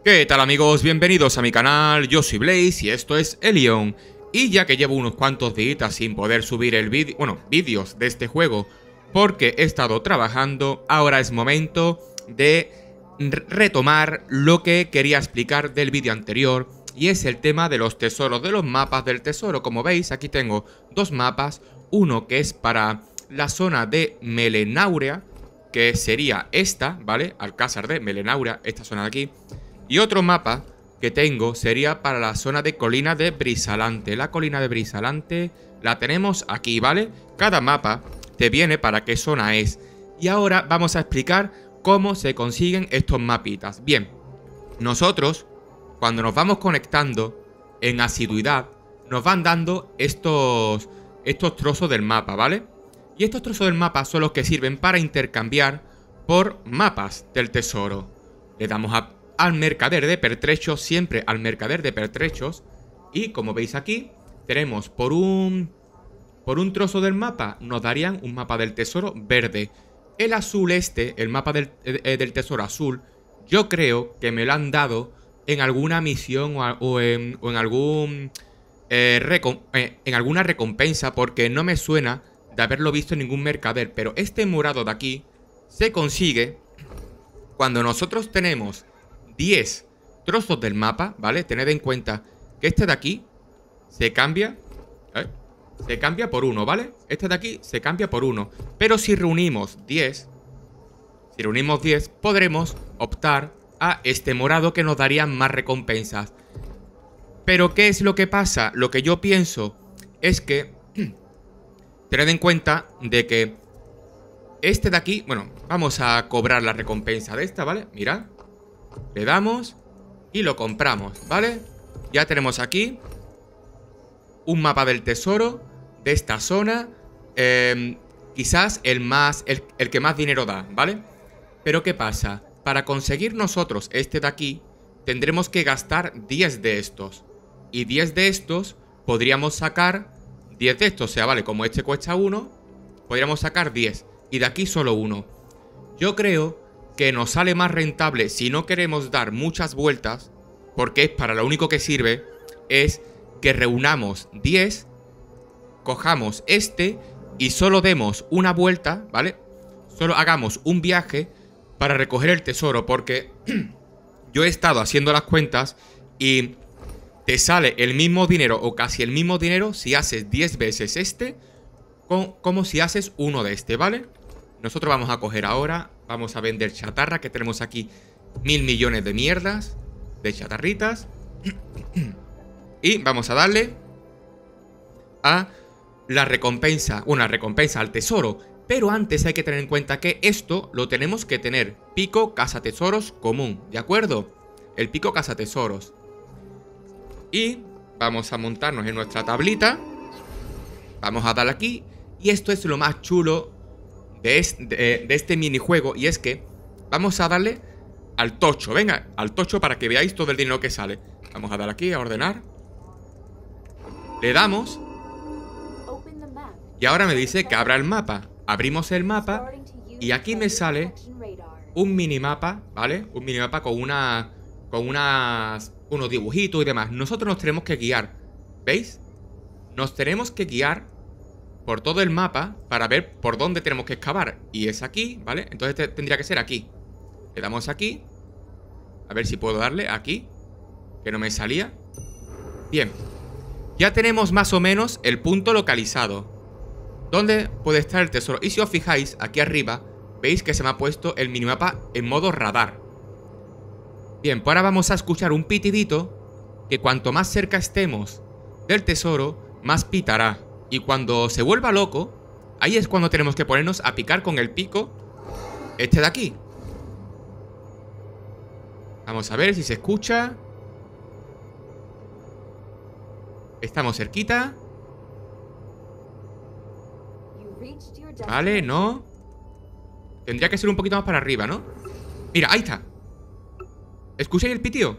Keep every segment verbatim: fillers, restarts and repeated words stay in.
¿Qué tal, amigos? Bienvenidos a mi canal, yo soy Blaze y esto es Elion. Y ya que llevo unos cuantos días sin poder subir el vídeo, bueno, vídeos de este juego porque he estado trabajando, ahora es momento de retomar lo que quería explicar del vídeo anterior. Y es el tema de los tesoros, de los mapas del tesoro. Como veis, aquí tengo dos mapas. Uno que es para la zona de Melenauria, que sería esta, ¿vale? Alcázar de Melenauria, esta zona de aquí. Y otro mapa que tengo sería para la zona de colina de Brisalante. La colina de Brisalante la tenemos aquí, ¿vale? Cada mapa te viene para qué zona es. Y ahora vamos a explicar cómo se consiguen estos mapitas. Bien, nosotros, cuando nos vamos conectando en asiduidad, nos van dando estos, estos trozos del mapa, ¿vale? Y estos trozos del mapa son los que sirven para intercambiar por mapas del tesoro. Le damos a al mercader de pertrechos, siempre al mercader de pertrechos. Y como veis aquí, tenemos por un por un trozo del mapa, nos darían un mapa del tesoro verde. El azul este, el mapa del, eh, del tesoro azul, yo creo que me lo han dado en alguna misión o, a, o, en, o en algún eh, recom, eh, en alguna recompensa, porque no me suena de haberlo visto en ningún mercader. Pero este morado de aquí se consigue cuando nosotros tenemos diez trozos del mapa, ¿vale? Tened en cuenta que este de aquí se cambia, ¿eh? Se cambia por uno, ¿vale? Este de aquí se cambia por uno. Pero si reunimos diez, si reunimos diez, podremos optar a este morado que nos daría más recompensas. Pero ¿qué es lo que pasa? Lo que yo pienso es que tened en cuenta de que este de aquí, bueno, vamos a cobrar la recompensa de esta, ¿vale? Mirad. Le damos y lo compramos, ¿vale? Ya tenemos aquí un mapa del tesoro de esta zona. eh, Quizás el más el, el que más dinero da, ¿vale? Pero ¿qué pasa? Para conseguir nosotros este de aquí tendremos que gastar diez de estos. Y diez de estos podríamos sacar diez de estos, o sea, vale, como este cuesta uno, podríamos sacar diez. Y de aquí solo uno. Yo creo que nos sale más rentable, si no queremos dar muchas vueltas, porque es para lo único que sirve, es que reunamos diez, cojamos este y solo demos una vuelta, ¿vale? Solo hagamos un viaje para recoger el tesoro, porque yo he estado haciendo las cuentas y te sale el mismo dinero o casi el mismo dinero si haces diez veces este con, como si haces uno de este, ¿vale? Nosotros vamos a coger ahora, vamos a vender chatarra, que tenemos aquí mil millones de mierdas, de chatarritas. Y vamos a darle a la recompensa, una recompensa al tesoro. Pero antes hay que tener en cuenta que esto lo tenemos que tener pico cazatesoros común, ¿de acuerdo? El pico cazatesoros. Y vamos a montarnos en nuestra tablita. Vamos a darle aquí. Y esto es lo más chulo De, es, de, de este minijuego, y es que vamos a darle al tocho. Venga, al tocho para que veáis todo el dinero que sale. Vamos a dar aquí a ordenar. Le damos y ahora me dice que abra el mapa. Abrimos el mapa y aquí me sale un minimapa, ¿vale? Un minimapa con una con unas unos dibujitos y demás. Nosotros nos tenemos que guiar, ¿veis? Nos tenemos que guiar por todo el mapa para ver por dónde tenemos que excavar. Y es aquí, ¿vale? Entonces te, tendría que ser aquí. Le damos aquí. A ver si puedo darle aquí, que no me salía. Bien. Ya tenemos más o menos el punto localizado ¿dónde puede estar el tesoro? Y si os fijáis, aquí arriba veis que se me ha puesto el minimapa en modo radar. Bien, pues ahora vamos a escuchar un pitidito, que cuanto más cerca estemos del tesoro, más pitará. Y cuando se vuelva loco, ahí es cuando tenemos que ponernos a picar con el pico este de aquí. Vamos a ver si se escucha. Estamos cerquita. Vale, no. Tendría que ser un poquito más para arriba, ¿no? Mira, ahí está. ¿Escucháis el pitido?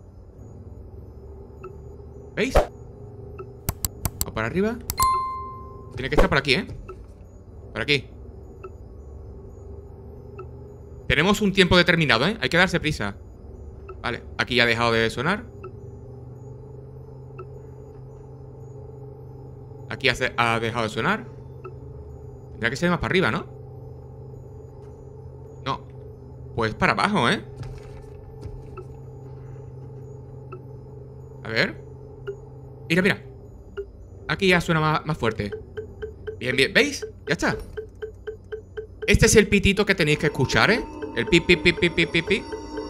¿Veis? O para arriba. Tiene que estar por aquí, ¿eh? Por aquí. Tenemos un tiempo determinado, ¿eh? Hay que darse prisa. Vale, aquí ya ha dejado de sonar. Aquí hace, ha dejado de sonar. Tendrá que ser más para arriba, ¿no? No. Pues para abajo, ¿eh? A ver. Mira, mira. Aquí ya suena más, más fuerte. Bien, bien. ¿Veis? Ya está. Este es el pitito que tenéis que escuchar, ¿eh? El pip, pip, pip, pip, pip, pip, pip.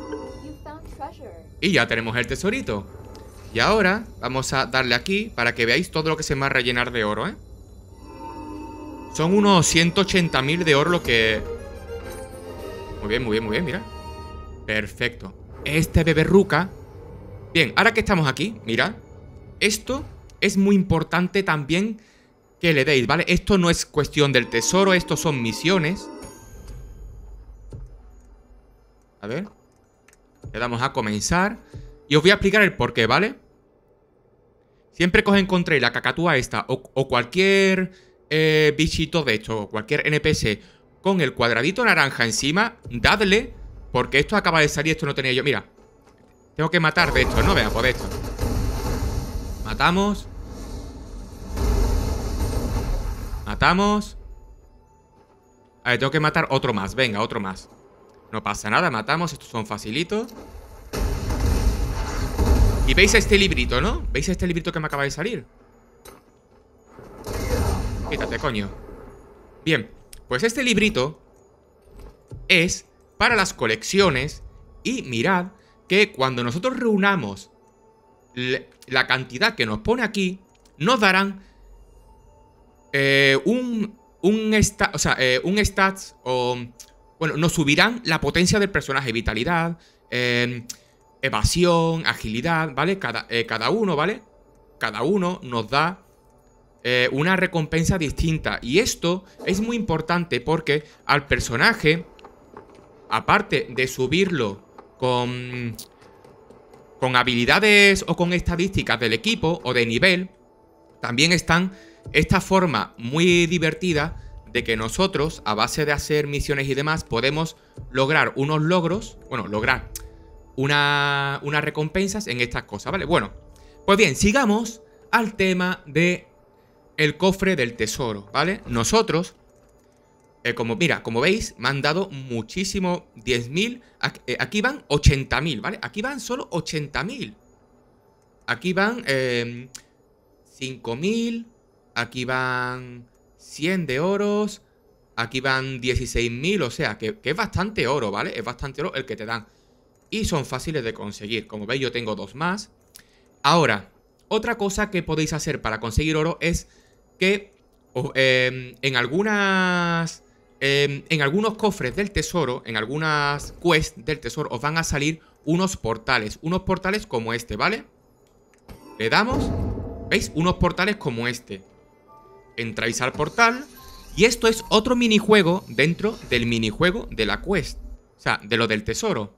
Y ya tenemos el tesorito. Y ahora vamos a darle aquí para que veáis todo lo que se me va a rellenar de oro, ¿eh? Son unos ciento ochenta mil de oro lo que... Muy bien, muy bien, muy bien, mira. Perfecto. Este beberruca. Bien, ahora que estamos aquí, mira. Esto es muy importante también que le deis, ¿vale? Esto no es cuestión del tesoro, esto son misiones. A ver. Le damos a comenzar. Y os voy a explicar el porqué, ¿vale? Siempre que os encontréis la cacatúa esta o, o cualquier eh, bichito de esto, o cualquier N P C con el cuadradito naranja encima, dadle, porque esto acaba de salir, esto no tenía yo. Mira, tengo que matar de esto, ¿no? Venga, pues de esto. Matamos. Matamos. A ver, tengo que matar otro más, venga, otro más. No pasa nada, matamos, estos son facilitos. Y veis este librito, ¿no? ¿Veis este librito que me acaba de salir? Quítate, coño. Bien, pues este librito es para las colecciones. Y mirad que cuando nosotros reunamos la cantidad que nos pone aquí, nos darán eh, un, un, sta o sea, eh, un stats o... Bueno, nos subirán la potencia del personaje, vitalidad, eh, evasión, agilidad, ¿vale? Cada, eh, cada uno, ¿vale? Cada uno nos da eh, una recompensa distinta. Y esto es muy importante porque al personaje, aparte de subirlo con, con habilidades o con estadísticas del equipo o de nivel, también están esta forma muy divertida de que nosotros, a base de hacer misiones y demás, podemos lograr unos logros, bueno, lograr una, unas recompensas en estas cosas, ¿vale? Bueno, pues bien, sigamos al tema de el cofre del tesoro, ¿vale? Nosotros, eh, como mira, como veis, me han dado muchísimo, diez mil, aquí, eh, aquí van ochenta mil, ¿vale? Aquí van solo ochenta mil. Aquí van eh, cinco mil, aquí van cien de oros, aquí van dieciséis mil, o sea, que, que es bastante oro, ¿vale? Es bastante oro el que te dan. Y son fáciles de conseguir. Como veis, yo tengo dos más. Ahora, otra cosa que podéis hacer para conseguir oro es que eh, en algunas... Eh, en algunos cofres del tesoro, en algunas quests del tesoro, os van a salir unos portales. Unos portales como este, ¿vale? Le damos, ¿veis? Unos portales como este. Entráis al portal y esto es otro minijuego dentro del minijuego de la quest. O sea, de lo del tesoro.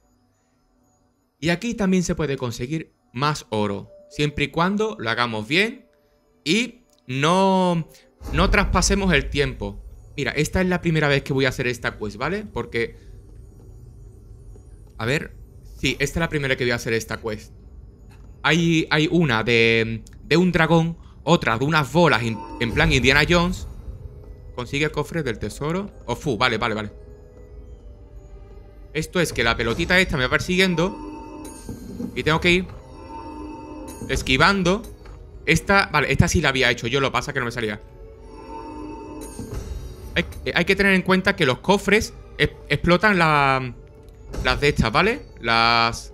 Y aquí también se puede conseguir más oro, siempre y cuando lo hagamos bien y no, no traspasemos el tiempo. Mira, esta es la primera vez que voy a hacer esta quest, ¿vale? Porque... A ver... Sí, esta es la primera que voy a hacer esta quest. Hay, hay una de, de un dragón, otra de unas bolas en, en plan Indiana Jones. Consigue el cofre del tesoro. Oh, fu, vale, vale, vale. Esto es que la pelotita esta me va persiguiendo y tengo que ir esquivando. Esta, vale, esta sí la había hecho yo, lo que pasa es que no me salía. Hay, hay que tener en cuenta que los cofres es, explotan la, las de estas, ¿vale? Las...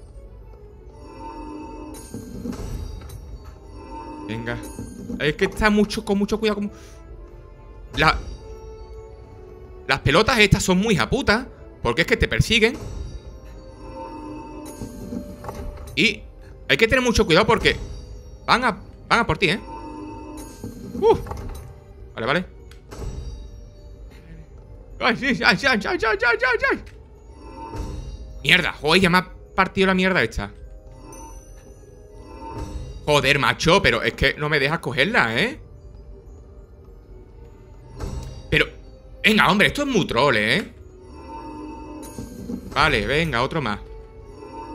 Venga. Es que está mucho, con mucho cuidado con... La... Las pelotas estas son muy japutas, porque es que te persiguen. Y hay que tener mucho cuidado porque Van a, van a por ti, ¿eh? Uh. Vale, vale. ¡Ay, sí! ¡Ay, ay, ay, ay, ay, ay, ay! ¡Mierda! Joder, ya me ha partido la mierda esta. Joder, macho, pero es que no me dejas cogerla, ¿eh? Pero... Venga, hombre, esto es muy troll, ¿eh? Vale, venga, otro más.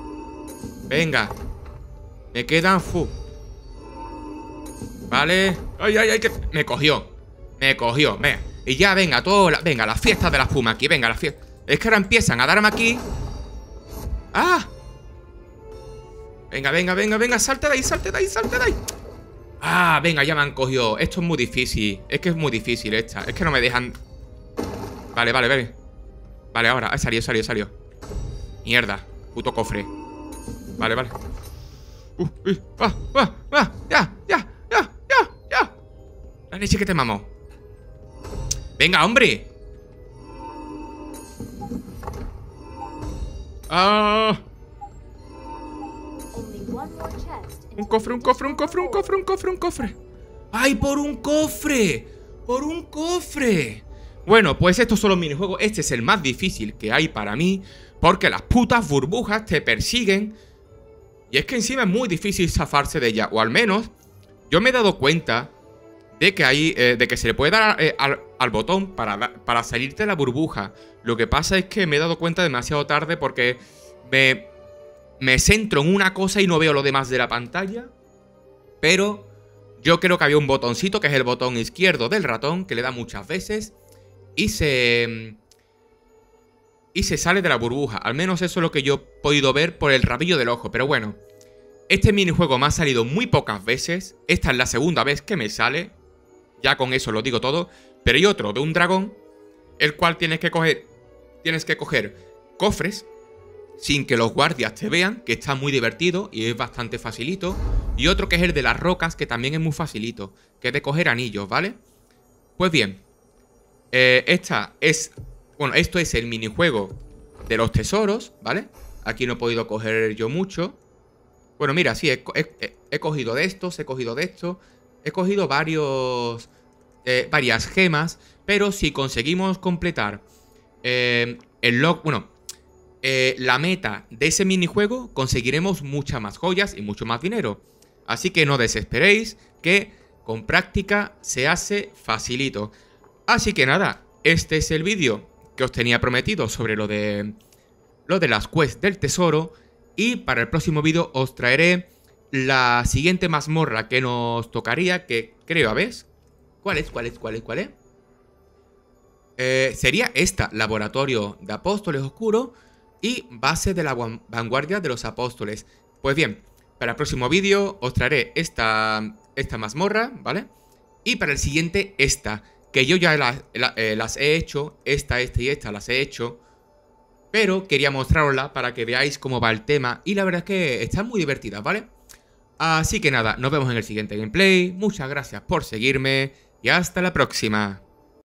Venga. Me quedan fu. Vale. Ay, ay, ay, que me cogió. Me cogió, venga. Y ya, venga, todo la... Venga, las fiestas de la espuma aquí, venga, las fiestas. Es que ahora empiezan a darme aquí. ¡Ah! Venga, venga, venga, venga, salte de ahí, salte de ahí, salte de ahí. Ah, venga, ya me han cogido. Esto es muy difícil. Es que es muy difícil esta. Es que no me dejan. Vale, vale, vale. Vale, ahora, ha salido, salió, salió. Mierda, puto cofre. Vale, vale. Uh, uh, ah, ah, ah, ya, ya, ya, ya, ya. La leche que te mamó. Venga, hombre. Ah. Un cofre, un cofre, un cofre, un cofre, un cofre, un cofre. ¡Ay, por un cofre! ¡Por un cofre! Bueno, pues estos son los minijuegos. Este es el más difícil que hay para mí, porque las putas burbujas te persiguen. Y es que encima es muy difícil zafarse de ella. O al menos, yo me he dado cuenta de que hay, eh, de que se le puede dar eh, al, al botón para, para salirte de la burbuja. Lo que pasa es que me he dado cuenta demasiado tarde porque me... Me centro en una cosa y no veo lo demás de la pantalla. Pero yo creo que había un botoncito, que es el botón izquierdo del ratón, que le da muchas veces. Y se... Y se sale de la burbuja. Al menos eso es lo que yo he podido ver por el rabillo del ojo. Pero bueno, este minijuego me ha salido muy pocas veces. Esta es la segunda vez que me sale. Ya con eso lo digo todo. Pero hay otro de un dragón, el cual tienes que coger... Tienes que coger cofres sin que los guardias te vean, que está muy divertido y es bastante facilito. Y otro que es el de las rocas, que también es muy facilito, que es de coger anillos, ¿vale? Pues bien, eh, esta es... Bueno, esto es el minijuego de los tesoros, ¿vale? Aquí no he podido coger yo mucho. Bueno, mira, sí, he, he, he cogido de estos, he cogido de estos. He cogido varios... Eh, varias gemas, pero si conseguimos completar eh, el log... Bueno... Eh, la meta de ese minijuego, conseguiremos muchas más joyas y mucho más dinero. Así que no desesperéis, que con práctica se hace facilito. Así que nada, este es el vídeo que os tenía prometido sobre lo de lo de las quests del tesoro. Y para el próximo vídeo os traeré la siguiente mazmorra que nos tocaría, que creo, a ver, ¿cuál es? ¿Cuál es? ¿Cuál es? ¿Cuál es? Eh, sería esta, Laboratorio de Apóstoles Oscuros y Base de la Vanguardia de los Apóstoles. Pues bien, para el próximo vídeo os traeré esta, esta mazmorra, ¿vale? Y para el siguiente esta, que yo ya la, la, eh, las he hecho, esta, esta y esta las he hecho, pero quería mostrarosla para que veáis cómo va el tema. Y la verdad es que están muy divertidas, ¿vale? Así que nada, nos vemos en el siguiente gameplay. Muchas gracias por seguirme y hasta la próxima.